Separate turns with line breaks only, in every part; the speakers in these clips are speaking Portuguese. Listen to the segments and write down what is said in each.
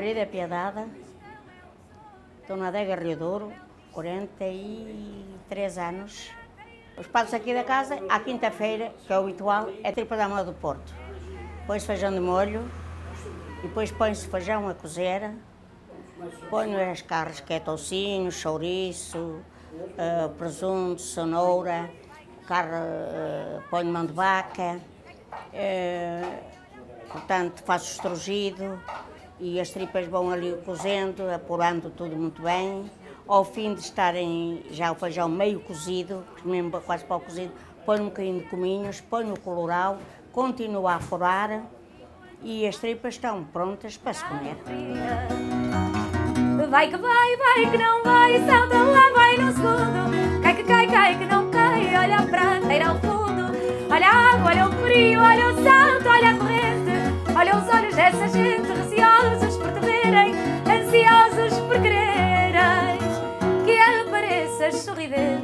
marido é Piedade, estou na adega Rio Douro, 43 anos. Os pratos aqui da casa, à quinta-feira, que é o habitual, é tripas à moda do Porto. Põe-se feijão de molho, e depois põe-se feijão a cozer, põe as carnes, que é toucinho, chouriço, presunto, cenoura, carne, põe mão de vaca, portanto faço estrugido e as tripas vão ali cozendo, apurando tudo muito bem. Ao fim de estarem já o feijão meio cozido, mesmo quase para o cozido, ponho um bocadinho de cominhos, ponho o colorau, continuo a apurar e as tripas estão prontas para se comer.
Vai que vai, vai que não vai, salta lá, vai no segundo. Cai que cai, cai que não cai, olha a pranteira ao fundo. Olha a água, olha o frio, olha o salto, olha a corrente. Olha os olhos dessa gente, receosos por te verem, ansiosos por quererem que apareças sorridente.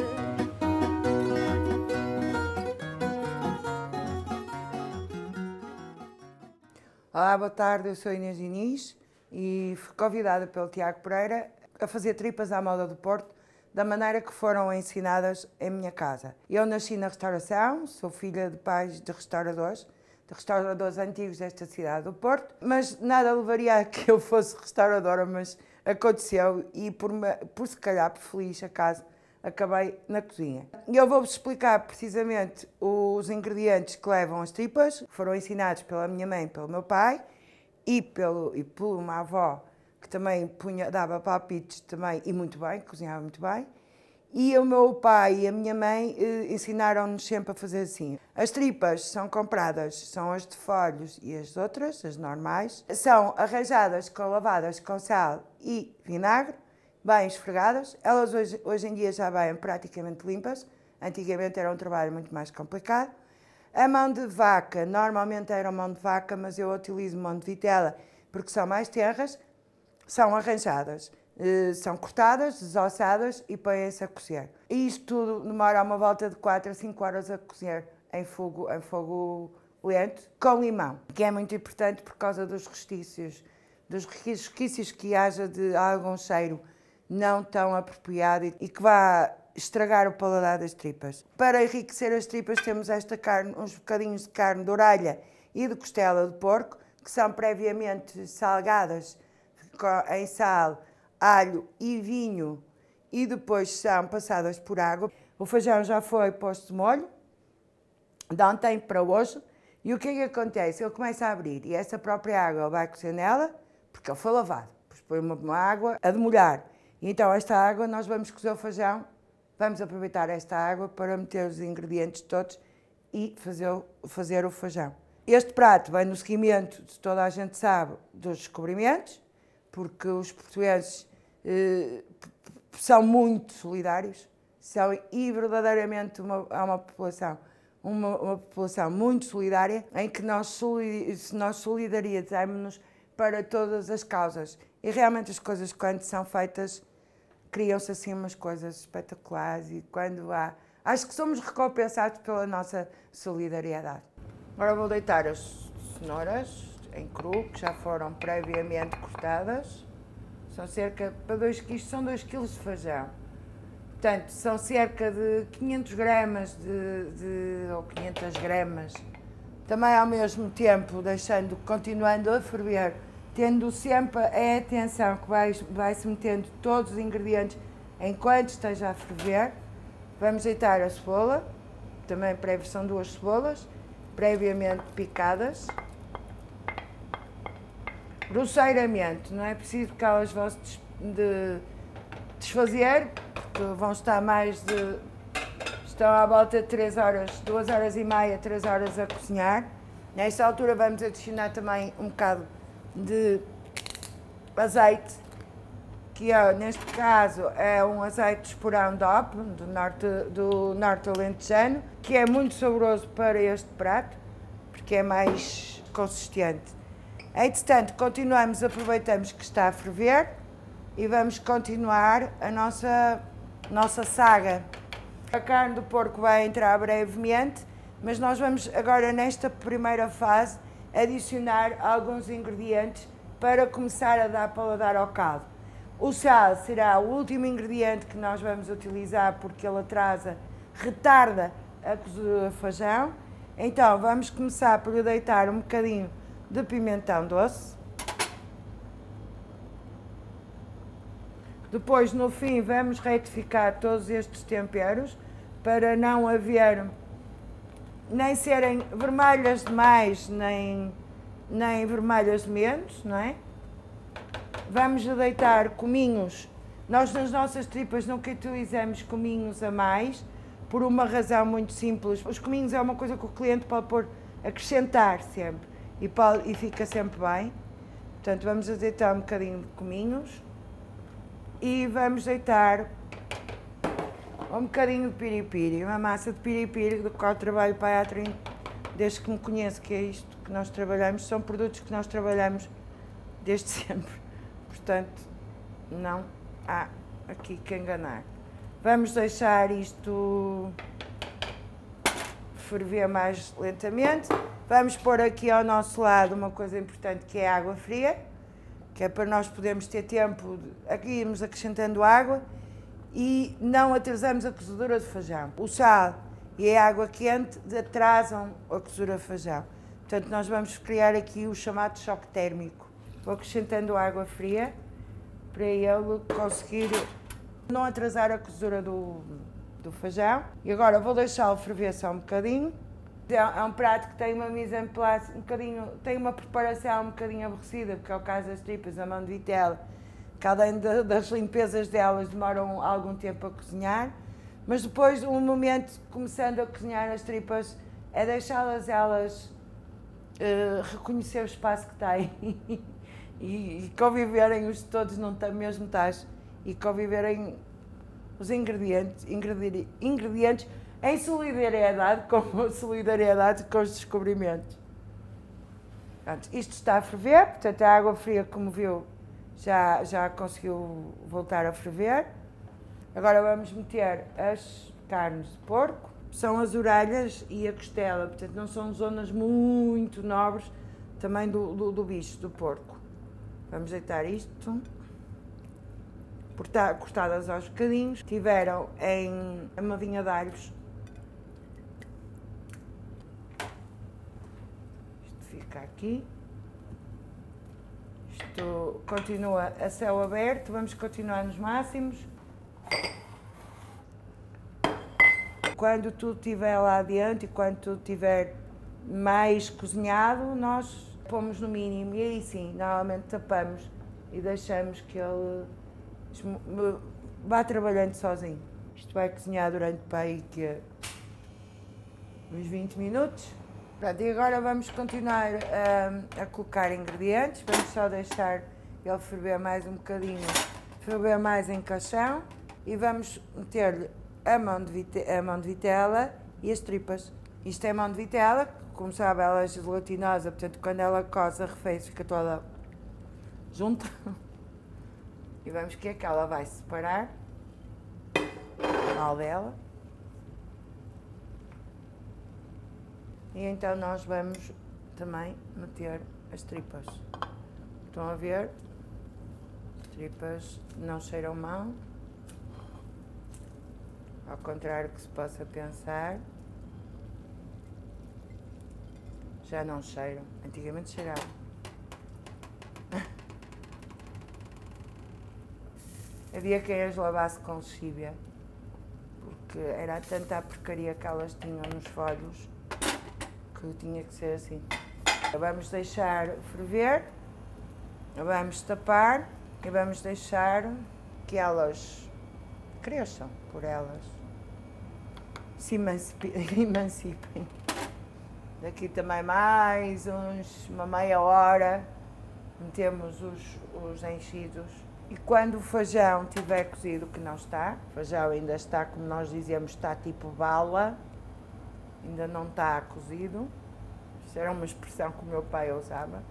Olá, boa tarde, eu sou Inês Diniz e fui convidada pelo Tiago Pereira a fazer tripas à moda do Porto da maneira que foram ensinadas em minha casa. Eu nasci na restauração, sou filha de pais de restauradores antigos desta cidade do Porto, mas nada levaria a que eu fosse restauradora, mas aconteceu e por se calhar por feliz acaso acabei na cozinha. E eu vou-vos explicar precisamente os ingredientes que levam as tripas, que foram ensinados pela minha mãe, pelo meu pai e por uma avó que também dava palpites também e muito bem, cozinhava muito bem. E o meu pai e a minha mãe ensinaram-nos sempre a fazer assim. As tripas são compradas, são as de folhos e as outras, as normais. São arranjadas, lavadas com sal e vinagre, bem esfregadas. Elas hoje em dia já vêm praticamente limpas. Antigamente era um trabalho muito mais complicado. A mão de vaca, normalmente era mão de vaca, mas eu utilizo mão de vitela porque são mais tenras. São arranjadas, são cortadas, desossadas e põem-se a cozer. E isto tudo demora uma volta de 4 a 5 horas a cozer em fogo lento, com limão, que é muito importante por causa dos resquícios que haja de algum cheiro não tão apropriado e que vá estragar o paladar das tripas. Para enriquecer as tripas temos esta carne, uns bocadinhos de carne de orelha e de costela de porco, que são previamente salgadas em sal, alho e vinho e depois são passadas por água. O feijão já foi posto de molho, de ontem para hoje, e o que é que acontece? Ele começa a abrir e essa própria água vai cozer nela, porque ele foi lavado, depois põe uma água a demolhar. E então esta água nós vamos cozer o feijão, vamos aproveitar esta água para meter os ingredientes todos e fazer o feijão. Este prato vem no seguimento, toda a gente sabe, dos descobrimentos, porque os portugueses são muito solidários, e verdadeiramente é uma população muito solidária, em que nós solidarizamos-nos para todas as causas. E realmente as coisas, quando são feitas, criam-se assim umas coisas espetaculares e acho que somos recompensados pela nossa solidariedade. Agora vou deitar as cenouras em cru, que já foram previamente cortadas. São para 2 kg, são 2 kg de feijão. Portanto, são cerca de 500 gramas ou 500 gramas. Também ao mesmo tempo, continuando a ferver, tendo sempre a atenção que vai-se metendo todos os ingredientes enquanto esteja a ferver. Vamos deitar a cebola, também são 2 cebolas, previamente picadas. Grosseiramente, não é preciso que elas vão desfazer, porque vão estar estão à volta de 3 horas, 2 horas e meia, 3 horas a cozinhar. Nesta altura vamos adicionar também um bocado de azeite, que neste caso é um azeite de esporão DOP, do norte alentejano, que é muito saboroso para este prato, porque é mais consistente. Entretanto, aproveitamos que está a ferver e vamos continuar a nossa saga. A carne do porco vai entrar brevemente, mas nós vamos agora, nesta primeira fase, adicionar alguns ingredientes para começar a dar paladar ao caldo. O sal será o último ingrediente que nós vamos utilizar porque ele retarda a cozedura do feijão. Então vamos começar por deitar um bocadinho de pimentão doce. Depois, no fim, vamos retificar todos estes temperos para não haver, nem serem vermelhas demais, nem vermelhas de menos, não é? Vamos deitar cominhos. Nós nas nossas tripas nunca utilizamos cominhos a mais, por uma razão muito simples. Os cominhos é uma coisa que o cliente pode acrescentar sempre e fica sempre bem. Portanto, vamos deitar um bocadinho de cominhos. E vamos deitar um bocadinho de piripiri, uma massa de piripiri do qual trabalho para a desde que me conheço, que é isto que nós trabalhamos, são produtos que nós trabalhamos desde sempre, portanto não há aqui que enganar. Vamos deixar isto ferver mais lentamente, vamos pôr aqui ao nosso lado uma coisa importante que é a água fria, que é para nós podermos ter tempo, aqui irmos acrescentando água e não atrasamos a cozedura de feijão. O sal e a água quente atrasam a cozedura de feijão. Portanto, nós vamos criar aqui o chamado choque térmico. Vou acrescentando água fria para ele conseguir não atrasar a cozedura do feijão. E agora vou deixá-lo ferver só um bocadinho. É um prato que tem uma mise en place tem uma preparação um bocadinho aborrecida, porque é o caso das tripas, a mão de vitela, que além das limpezas delas demoram algum tempo a cozinhar, mas depois, um momento, começando a cozinhar as tripas, é deixá-las reconhecer o espaço que têm e conviverem todos num mesmo tacho e conviverem os ingredientes em solidariedade com os descobrimentos. Pronto, isto está a ferver, portanto a água fria, como viu, já conseguiu voltar a ferver. Agora vamos meter as carnes de porco, são as orelhas e a costela, portanto não são zonas muito nobres também do bicho, do porco. Vamos deitar isto, cortadas aos bocadinhos, tiveram em amadinha de alhos. Fica aqui, isto continua a céu aberto, vamos continuar nos máximos. Quando tudo estiver lá adiante e quando tudo estiver mais cozinhado, nós pomos no mínimo e aí sim, normalmente tapamos e deixamos que ele vá trabalhando sozinho. Isto vai cozinhar durante para aí uns 20 minutos. Pronto, e agora vamos continuar a colocar ingredientes, vamos só deixar ele ferver mais um bocadinho, ferver mais em caixão e vamos meter-lhe a mão de vitela e as tripas. Isto é mão de vitela, como sabe ela é gelatinosa, portanto quando ela coze arrefece fica toda junta. E vamos que ela vai separar mal dela. E então nós vamos também meter as tripas. Estão a ver? As tripas não cheiram mal. Ao contrário que se possa pensar. Já não cheiram. Antigamente cheiravam. Havia quem as lavasse com lexívia, porque era tanta a porcaria que elas tinham nos folhos que tinha que ser assim. Vamos deixar ferver, vamos tapar e vamos deixar que elas cresçam por elas, se emancipem. Daqui também mais uma meia hora metemos os enchidos. E quando o feijão estiver cozido, que não está, o feijão ainda está, como nós dizemos, está tipo bala, ainda não está cozido. Isto era uma expressão que o meu pai usava.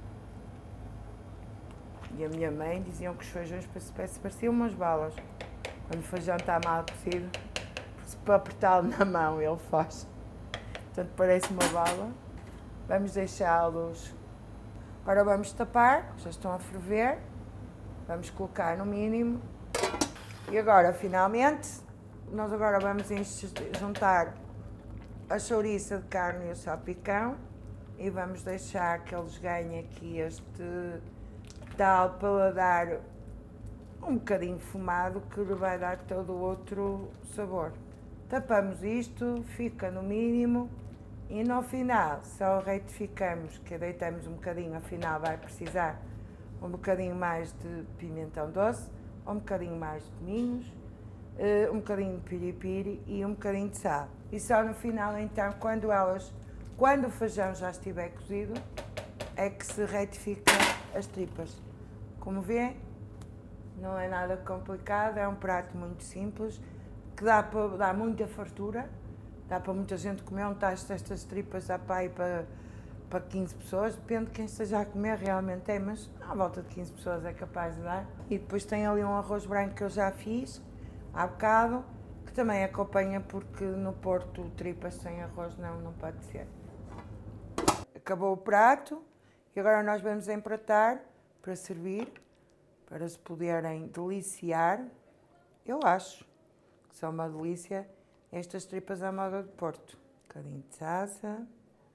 E a minha mãe diziam que os feijões pareciam umas balas. Quando o feijão está mal cozido, para apertá-lo na mão ele faz. Portanto, parece uma bala. Vamos deixá-los Agora vamos tapar, já estão a ferver. Vamos colocar no mínimo. E agora, finalmente, nós agora vamos juntar a chouriça de carne e o salpicão e vamos deixar que eles ganhem aqui este tal paladar um bocadinho fumado que lhe vai dar todo o outro sabor. Tapamos isto, fica no mínimo e no final só retificamos, que deitamos um bocadinho, afinal vai precisar um bocadinho mais de pimentão doce, um bocadinho mais de cominhos, um bocadinho de piripiri e um bocadinho de sal. E só no final, então, quando o feijão já estiver cozido, é que se retifica as tripas. Como vê, não é nada complicado, é um prato muito simples, que dá muita fartura, dá para muita gente comer um tacho destas tripas, dá para 15 pessoas, depende de quem esteja a comer, realmente é, mas à volta de 15 pessoas é capaz de dar. E depois tem ali um arroz branco que eu já fiz há bocado, que também acompanha, porque no Porto tripas sem arroz não pode ser. Acabou o prato e agora nós vamos empratar para servir, para se poderem deliciar. Eu acho que são uma delícia estas tripas à moda do Porto. Um bocadinho de salsa.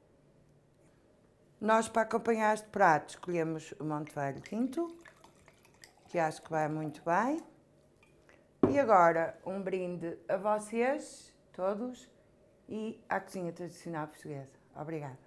Nós, para acompanhar este prato, escolhemos o Montevelho Tinto, que acho que vai muito bem. E agora, um brinde a vocês, todos, e à cozinha tradicional portuguesa. Obrigada.